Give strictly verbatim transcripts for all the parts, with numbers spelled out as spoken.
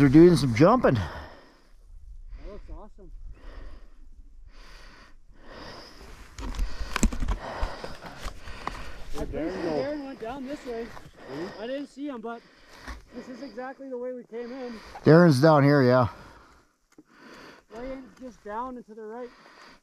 doing some jumping. That looks awesome. I think Darren went down this way. I didn't see him, but this is exactly the way we came in. Darren's down here, yeah. Laying just down and to the right.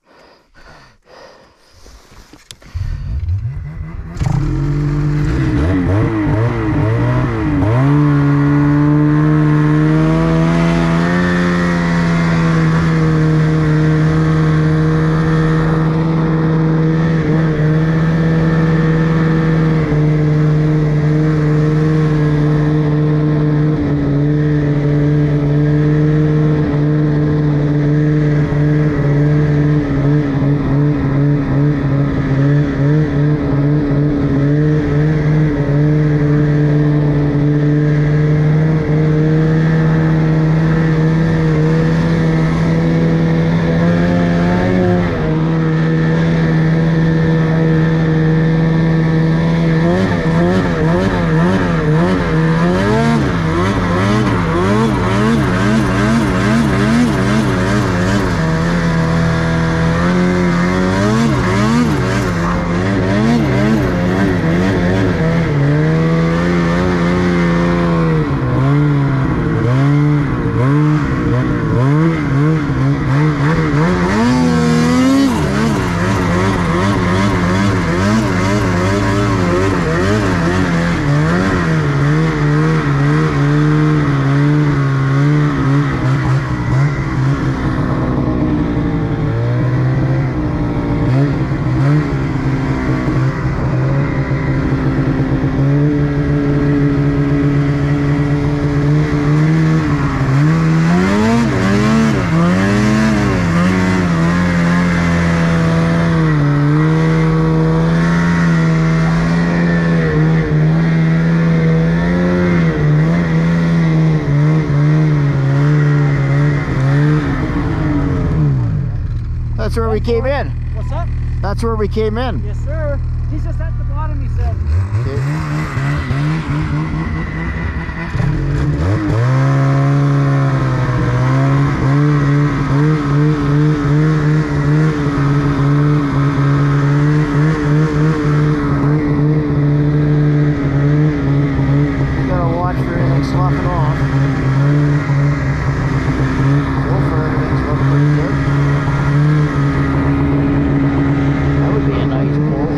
That's where we came in. What's up? That's where we came in. Yes, sir. He's just at the bottom, he said. You gotta watch for anything sloughing off. So far, everything's looking pretty good. That would be a nice pull.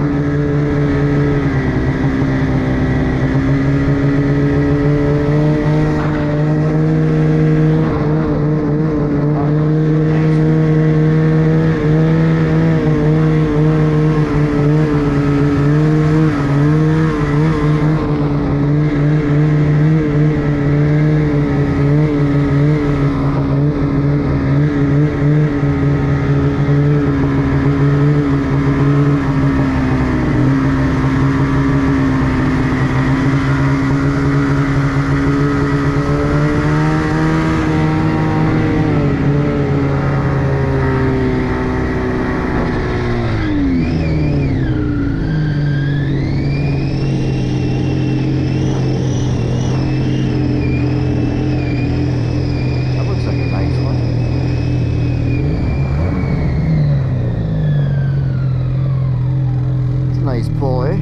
Nice pull, eh?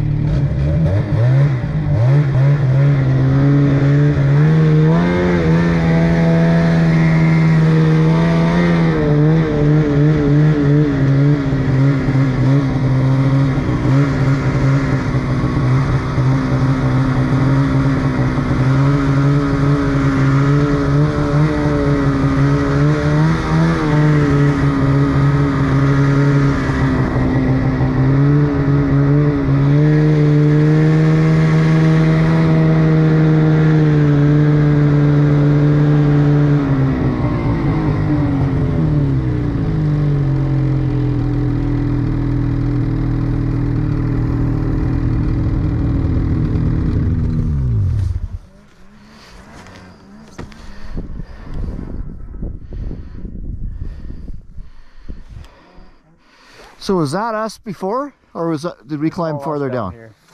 So was that us before, or was that, did we climb Oh, farther down down? here.